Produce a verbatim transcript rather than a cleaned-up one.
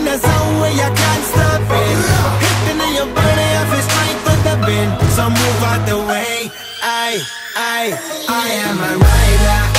the zone where you can't stop it. Hitting in your body, I feel strength with the bend. So move out the way. I, I, I am a rider.